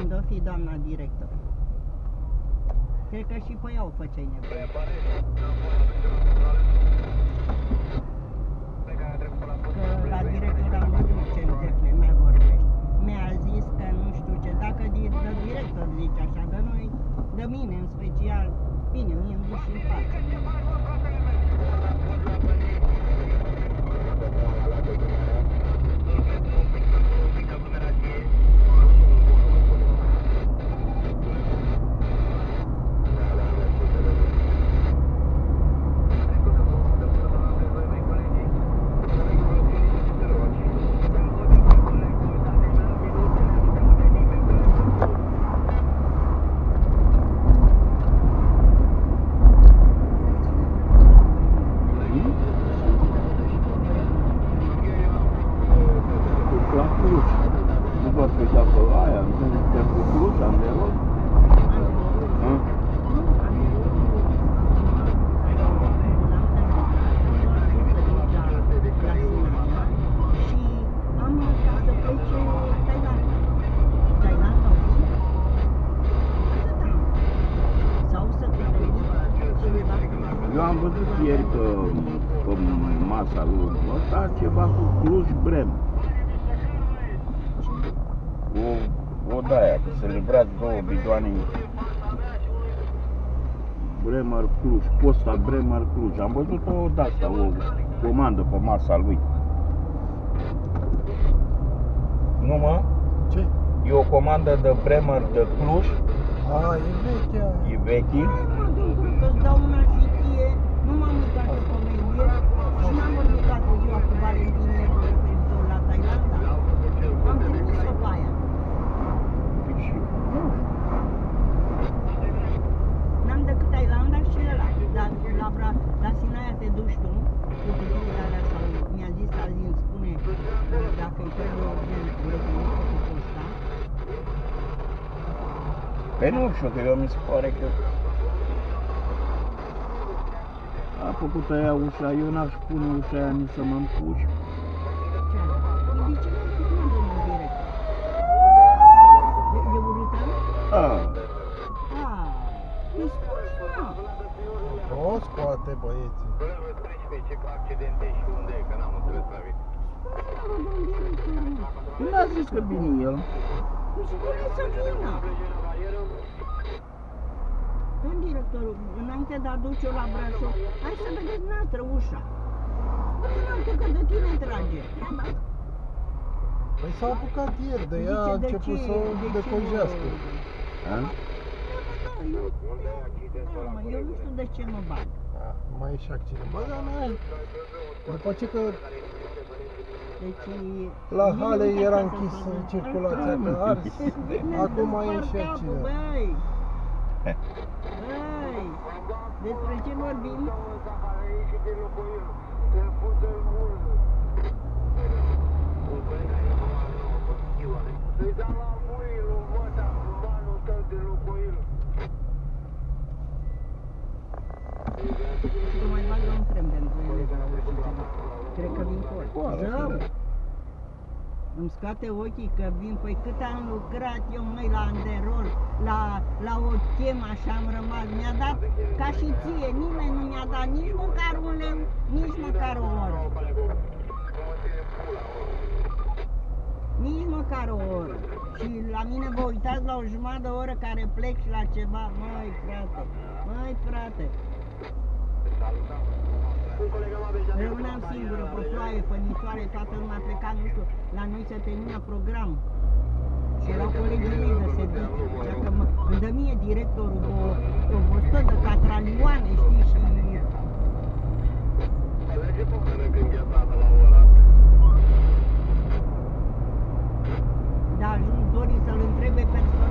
Unde o fi doamna director? Cred că și pe ea o făceai nevoie. Că la director am văzut ce înțeple mai vorbește. Mi-a zis că nu știu ce, dacă director zice așa, de noi, de mine în special, bine, mie îmi zice în față. Eu am văzut ieri pe masa lui ăsta ceva cu Cluj-Brem. O de-aia, că se livrează 2 bidoane Bremer-Cluj, posta Bremer-Cluj. Am văzut o de-asta, o comandă pe masa lui. Nu mă? Ce? E o comandă de Bremer de Cluj. A, e vechea. E vechi. Că-ți dau una și ție, nu m-am uitat de comedie și n-am vorbit toată ziua cu Valentin Negru referitor la Thailanda. Am trimis-o pe aia. N-am decât Thailanda și ăla, dar la Sinaia te duci tu, cu titlurile alea sau mi-a zis azi, îmi spune dacă îi trebuie urgent recunoscă cu posta. Păi nu știu, că eu mi se pare că a făcut aia ușa, eu n-aș pune ușa aia nici să mă împuși. Ce? De ce nu spune domnul director? E urâtă? Îi spune mă. O scoate băieții. Nu a zis că vine el. Îi spune să vină. Domn directorul, înainte de a duce-o la Brașov, hai să vedeți noastră ușa. Spune-mi că de tine trage. Păi s-a apucat ieri de ea, a început să o decojească. Eu nu știu de ce mă bag. Mai e și accident. Bă, dar n-ai. După ce că Deci, la Hale era închis circulația pe ars, acum mai e și accident. Băi, despre ce vorbim? Și că mai bag la un tren pentru ele de la Ușița. Cred că vin col. Zău! Îmi scoate ochii că vin, păi cât am lucrat eu, măi, la Anderol, la o chem, așa am rămas, mi-a dat, ca și ție, nimeni nu mi-a dat nici măcar un leu, nici măcar o oră. Nici măcar o oră. Și la mine vă uitați la o jumătate de oră care plec și la ceva, măi, frate. Rămâneam singură pe ploaie, pe nisoare, toată lumea pleca, nu știu, la noi se termina programul. Și erau colegii mei de serviciu, așa că îmi dă mie directorul o vostă de catralioane, știi, și... Da, ajuns Dori să-l întrebe personal.